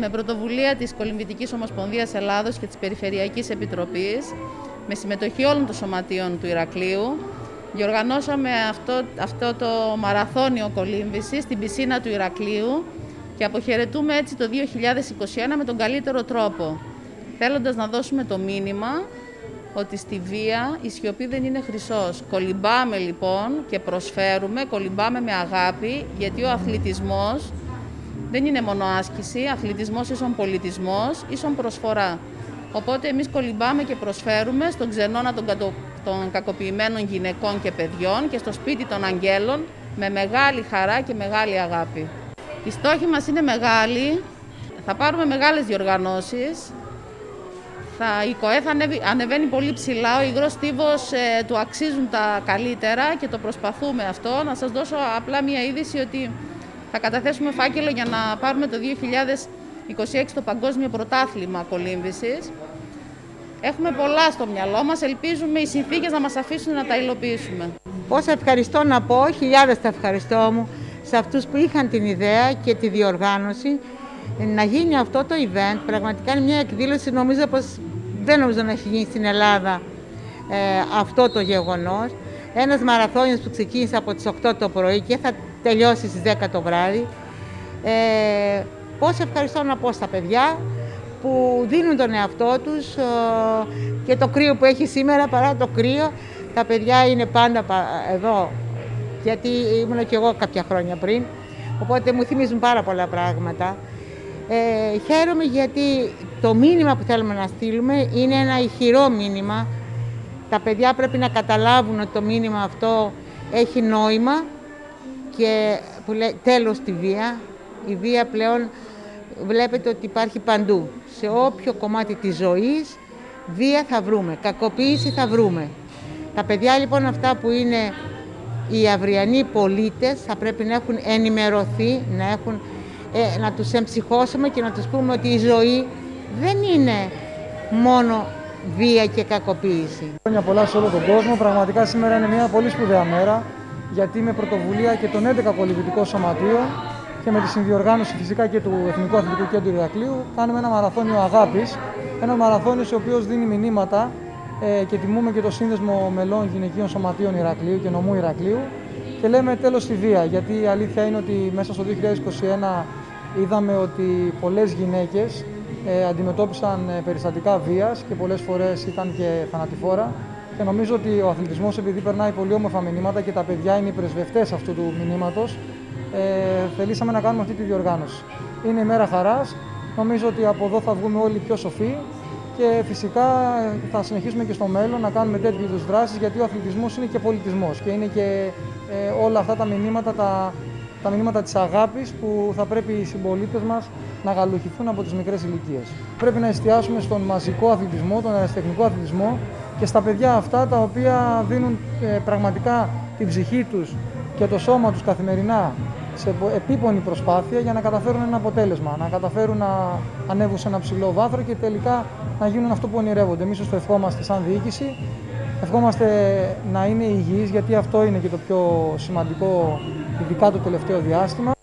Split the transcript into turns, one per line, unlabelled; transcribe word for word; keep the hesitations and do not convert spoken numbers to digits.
Με πρωτοβουλία της Κολυμβητικής Ομοσπονδίας Ελλάδος και της Περιφερειακής Επιτροπής, με συμμετοχή όλων των σωματείων του Ηρακλείου, διοργανώσαμε αυτό, αυτό το μαραθώνιο κολύμβησης στην πισίνα του Ηρακλείου και αποχαιρετούμε έτσι το δύο χιλιάδες είκοσι ένα με τον καλύτερο τρόπο, θέλοντας να δώσουμε το μήνυμα ότι στη βία η σιωπή δεν είναι χρυσός. Κολυμπάμε λοιπόν και προσφέρουμε, κολυμπάμε με αγάπη, γιατί ο αθλητισμός δεν είναι μόνο άσκηση, αθλητισμός ίσον πολιτισμός, ίσον προσφορά. Οπότε εμείς κολυμπάμε και προσφέρουμε στον ξενώνα των, κατο... των κακοποιημένων γυναικών και παιδιών και στο σπίτι των αγγέλων με μεγάλη χαρά και μεγάλη αγάπη. Οι στόχοι μας είναι μεγάλοι, θα πάρουμε μεγάλες διοργανώσεις. Θα, η ΚΟΕ θα ανεβεί, ανεβαίνει πολύ ψηλά, ο υγρός στίβος ε, του αξίζουν τα καλύτερα και το προσπαθούμε αυτό. Να σας δώσω απλά μια είδηση ότι θα καταθέσουμε φάκελο για να πάρουμε το δύο χιλιάδες είκοσι έξι το Παγκόσμιο Πρωτάθλημα Κολύμβησης. Έχουμε πολλά στο μυαλό μας, ελπίζουμε οι συνθήκες να μας αφήσουν να τα υλοποιήσουμε.
Πόσα ευχαριστώ να πω, χιλιάδες τα ευχαριστώ μου σε αυτούς που είχαν την ιδέα και τη διοργάνωση να γίνει αυτό το event. Πραγματικά είναι μια εκδήλωση, νομίζω πως δεν νομίζω να έχει γίνει στην Ελλάδα ε, αυτό το γεγονός. Ένας μαραθώνιος που ξεκίνησε από τις οκτώ το πρωί και θα τελειώσει στις δέκα το βράδυ. Ε, πώς ευχαριστώ να πω στα παιδιά που δίνουν τον εαυτό τους ε, και το κρύο που έχει σήμερα, παρά το κρύο, τα παιδιά είναι πάντα εδώ, γιατί ήμουν και εγώ κάποια χρόνια πριν, οπότε μου θυμίζουν πάρα πολλά πράγματα. Ε, χαίρομαι γιατί το μήνυμα που θέλουμε να στείλουμε είναι ένα ηχηρό μήνυμα. Τα παιδιά πρέπει να καταλάβουν ότι το μήνυμα αυτό έχει νόημα και που λέει τέλος στη βία. Η βία πλέον βλέπετε ότι υπάρχει παντού. Σε όποιο κομμάτι της ζωής βία θα βρούμε, κακοποίηση θα βρούμε. Τα παιδιά λοιπόν αυτά που είναι οι αυριανοί πολίτες θα πρέπει να έχουν ενημερωθεί, να, έχουν, ε, να τους εμψυχώσουμε και να τους πούμε ότι η ζωή δεν είναι μόνο βία και κακοποίηση.
Χρόνια πολλά σε όλο τον κόσμο. Πραγματικά σήμερα είναι μια πολύ σπουδαία μέρα, γιατί με πρωτοβουλία και των έντεκα κολυμβητικών σωματείων και με τη συνδιοργάνωση φυσικά και του Εθνικού Αθλητικού Κέντρου Ηρακλείου κάνουμε ένα μαραθώνιο αγάπης. Ένα μαραθώνιο ο οποίος δίνει μηνύματα ε, και τιμούμε και το Σύνδεσμο Μελών Γυναικείων Σωματείων Ηρακλείου και Νομού Ηρακλείου. Και λέμε τέλος στη βία, γιατί η αλήθεια είναι ότι μέσα στο δύο χιλιάδες είκοσι ένα είδαμε ότι πολλές γυναίκες ε, αντιμετώπισαν ε, περιστατικά βίας και πολλές φορές ήταν και θανατηφόρα. Και νομίζω ότι ο αθλητισμός, επειδή περνάει πολύ όμορφα μηνύματα και τα παιδιά είναι οι πρεσβευτές αυτού του μηνύματος, ε, θελήσαμε να κάνουμε αυτή τη διοργάνωση. Είναι η μέρα χαράς. Νομίζω ότι από εδώ θα βγούμε όλοι πιο σοφοί και φυσικά θα συνεχίσουμε και στο μέλλον να κάνουμε τέτοιου είδους δράσεις, γιατί ο αθλητισμός είναι και πολιτισμός και είναι και ε, όλα αυτά τα μηνύματα, τα, τα μηνύματα της αγάπης που θα πρέπει οι συμπολίτες μας να γαλουχηθούν από τις μικρές ηλικίες. Πρέπει να εστιάσουμε στον μαζικό αθλητισμό, τον αεραστεχνικό αθλητισμό και στα παιδιά αυτά τα οποία δίνουν ε, πραγματικά την ψυχή τους και το σώμα τους καθημερινά σε επίπονη προσπάθεια για να καταφέρουν ένα αποτέλεσμα, να καταφέρουν να ανέβουν σε ένα ψηλό βάθρο και τελικά να γίνουν αυτό που ονειρεύονται. Εμείς το ευχόμαστε σαν διοίκηση, ευχόμαστε να είναι υγιείς, γιατί αυτό είναι και το πιο σημαντικό, ειδικά το τελευταίο διάστημα.